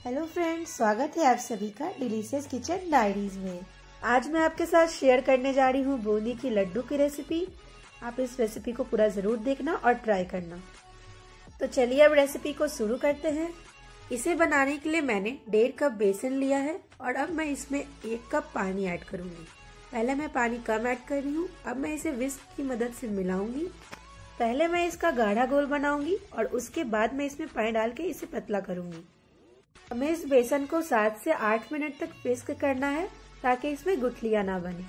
Hello friends, स्वागत है आप सभी का डिलीशियस किचन डायरीज में। आज मैं आपके साथ शेयर करने जा रही हूँ बूंदी की लड्डू की रेसिपी। आप इस रेसिपी को पूरा ज़रूर देखना और ट्राई करना। तो चलिए अब रेसिपी को शुरू करते हैं। इसे बनाने के लिए मैंने 1.5 कप बेसन लिया है और अब मैं इसमें 1 कप पानी ऐड करूँगी। पहले मैं पानी कम ऐड कर रही हूँ। अब मैं इसे विस्क की मदद से मिलाऊंगी। पहले मैं इसका गाढ़ा घोल बनाऊंगी और उसके बाद मैं इसमें पानी डाल के इसे पतला करूंगी। हमें इस बेसन को 7 से 8 मिनट तक विस्क करना है ताकि इसमें गुठलियां ना बने।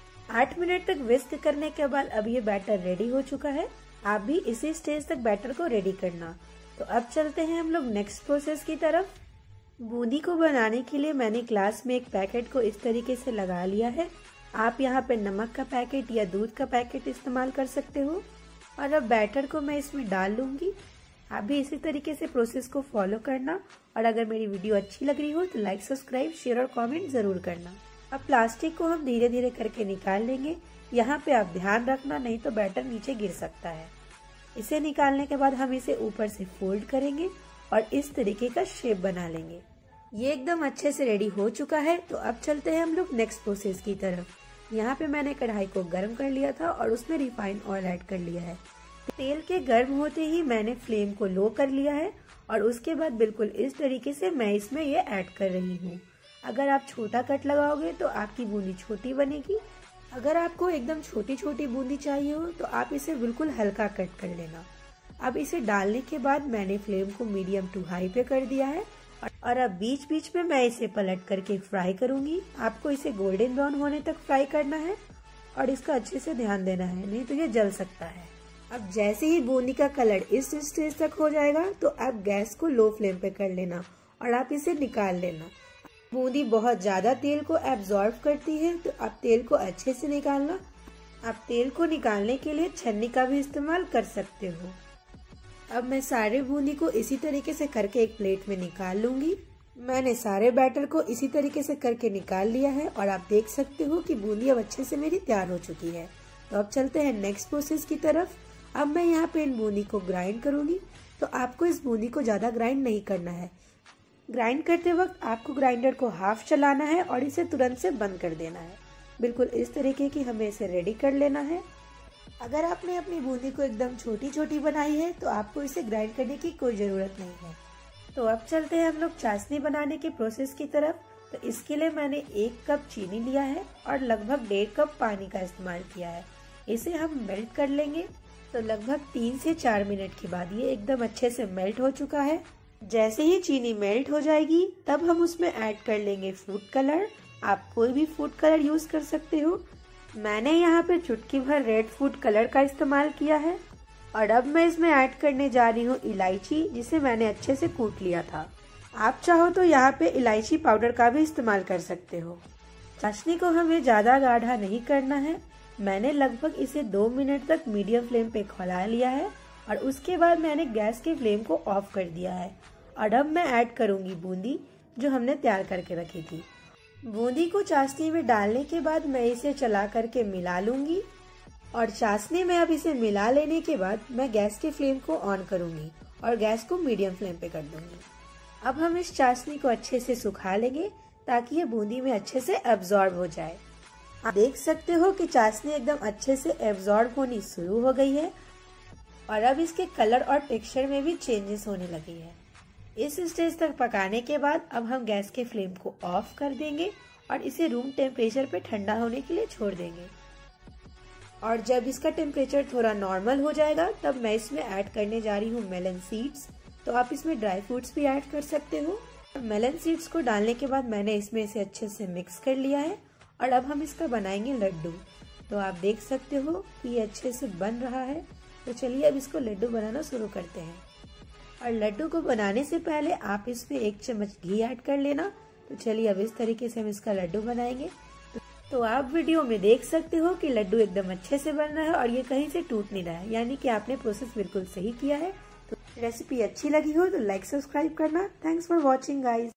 8 मिनट तक विस्क करने के बाद अब ये बैटर रेडी हो चुका है। आप भी इसी स्टेज तक बैटर को रेडी करना। तो अब चलते हैं हम लोग नेक्स्ट प्रोसेस की तरफ। बूंदी को बनाने के लिए मैंने ग्लास में एक पैकेट को इस तरीके से लगा लिया है। आप यहाँ पे नमक का पैकेट या दूध का पैकेट इस्तेमाल कर सकते हो। और अब बैटर को मैं इसमें डाल लूंगी। आप भी इसी तरीके से प्रोसेस को फॉलो करना। और अगर मेरी वीडियो अच्छी लग रही हो तो लाइक, सब्सक्राइब, शेयर और कमेंट जरूर करना। अब प्लास्टिक को हम धीरे धीरे करके निकाल लेंगे। यहाँ पे आप ध्यान रखना, नहीं तो बैटर नीचे गिर सकता है। इसे निकालने के बाद हम इसे ऊपर से फोल्ड करेंगे और इस तरीके का शेप बना लेंगे। ये एकदम अच्छे से रेडी हो चुका है। तो अब चलते हैं हम लोग नेक्स्ट प्रोसेस की तरफ। यहाँ पे मैंने कढ़ाई को गर्म कर लिया था और उसमें रिफाइंड ऑयल ऐड कर लिया है। तेल के गर्म होते ही मैंने फ्लेम को लो कर लिया है और उसके बाद बिल्कुल इस तरीके से मैं इसमें ये ऐड कर रही हूँ। अगर आप छोटा कट लगाओगे तो आपकी बूंदी छोटी बनेगी। अगर आपको एकदम छोटी छोटी बूंदी चाहिए हो तो आप इसे बिल्कुल हल्का कट कर लेना। अब इसे डालने के बाद मैंने फ्लेम को मीडियम टू हाई पे कर दिया है और अब बीच बीच में मैं इसे पलट करके फ्राई करूंगी। आपको इसे गोल्डन ब्राउन होने तक फ्राई करना है और इसका अच्छे से ध्यान देना है, नहीं तो ये जल सकता है। अब जैसे ही बूंदी का कलर इस स्टेज तक हो जाएगा तो आप गैस को लो फ्लेम पे कर लेना और आप इसे निकाल लेना। बूंदी बहुत ज्यादा तेल को एब्जॉर्ब करती है तो आप तेल को अच्छे से निकालना। आप तेल को निकालने के लिए छन्नी का भी इस्तेमाल कर सकते हो। अब मैं सारे बूंदी को इसी तरीके से करके एक प्लेट में निकाल लूंगी। मैंने सारे बैटर को इसी तरीके से करके निकाल लिया है और आप देख सकते हो कि बूंदी अब अच्छे से मेरी तैयार हो चुकी है। तो अब चलते हैं नेक्स्ट प्रोसेस की तरफ। अब मैं यहाँ पे इन बूंदी को ग्राइंड करूंगी। तो आपको इस बूंदी को ज्यादा ग्राइंड नहीं करना है। ग्राइंड करते वक्त आपको ग्राइंडर को हाफ चलाना है और इसे तुरंत से बंद कर देना है। बिल्कुल इस तरीके की हमें इसे रेडी कर लेना है। अगर आपने अपनी बूंदी को एकदम छोटी छोटी बनाई है तो आपको इसे ग्राइंड करने की कोई जरूरत नहीं है। तो अब चलते हैं हम लोग चाशनी बनाने के प्रोसेस की तरफ। तो इसके लिए मैंने 1 कप चीनी लिया है और लगभग 1.5 कप पानी का इस्तेमाल किया है। इसे हम मेल्ट कर लेंगे। तो लगभग 3 से 4 मिनट के बाद ये एकदम अच्छे से मेल्ट हो चुका है। जैसे ही चीनी मेल्ट हो जाएगी तब हम उसमें ऐड कर लेंगे फूड कलर। आप कोई भी फूड कलर यूज कर सकते हो। मैंने यहाँ पे चुटकी भर रेड फूड कलर का इस्तेमाल किया है। और अब मैं इसमें ऐड करने जा रही हूँ इलायची, जिसे मैंने अच्छे से कूट लिया था। आप चाहो तो यहाँ पे इलायची पाउडर का भी इस्तेमाल कर सकते हो। चाशनी को हमें ज्यादा गाढ़ा नहीं करना है। मैंने लगभग इसे 2 मिनट तक मीडियम फ्लेम पे खौला लिया है और उसके बाद मैंने गैस के फ्लेम को ऑफ कर दिया है। और अब मैं ऐड करूंगी बूंदी जो हमने तैयार करके रखी थी। बूंदी को चाशनी में डालने के बाद मैं इसे चला करके मिला लूंगी। और चाशनी में अब इसे मिला लेने के बाद मैं गैस के फ्लेम को ऑन करूंगी और गैस को मीडियम फ्लेम पे कर दूंगी। अब हम इस चाशनी को अच्छे से सुखा लेंगे ताकि ये बूंदी में अच्छे से एब्जॉर्ब हो जाए। आप देख सकते हो कि चाशनी एकदम अच्छे से एब्जॉर्ब होनी शुरू हो गई है और अब इसके कलर और टेक्सचर में भी चेंजेस होने लगी है। इस स्टेज तक पकाने के बाद अब हम गैस के फ्लेम को ऑफ कर देंगे और इसे रूम टेम्परेचर पे ठंडा होने के लिए छोड़ देंगे। और जब इसका टेम्परेचर थोड़ा नॉर्मल हो जाएगा तब मैं इसमें ऐड करने जा रही हूँ मेलन सीड्स। तो आप इसमें ड्राई फ्रूट्स भी ऐड कर सकते हो। मेलन सीड्स को डालने के बाद मैंने इसमें इसे अच्छे से मिक्स कर लिया है और अब हम इसका बनाएंगे लड्डू। तो आप देख सकते हो कि ये अच्छे से बन रहा है। तो चलिए अब इसको लड्डू बनाना शुरू करते हैं। और लड्डू को बनाने से पहले आप इसमें 1 चम्मच घी ऐड कर लेना। तो चलिए अब इस तरीके से हम इसका लड्डू बनाएंगे। तो आप वीडियो में देख सकते हो कि लड्डू एकदम अच्छे से बन रहा है और ये कहीं से टूट नहीं रहा है, यानी कि आपने प्रोसेस बिल्कुल सही किया है। तो रेसिपी अच्छी लगी हो तो लाइक, सब्सक्राइब करना। Thanks for watching guys.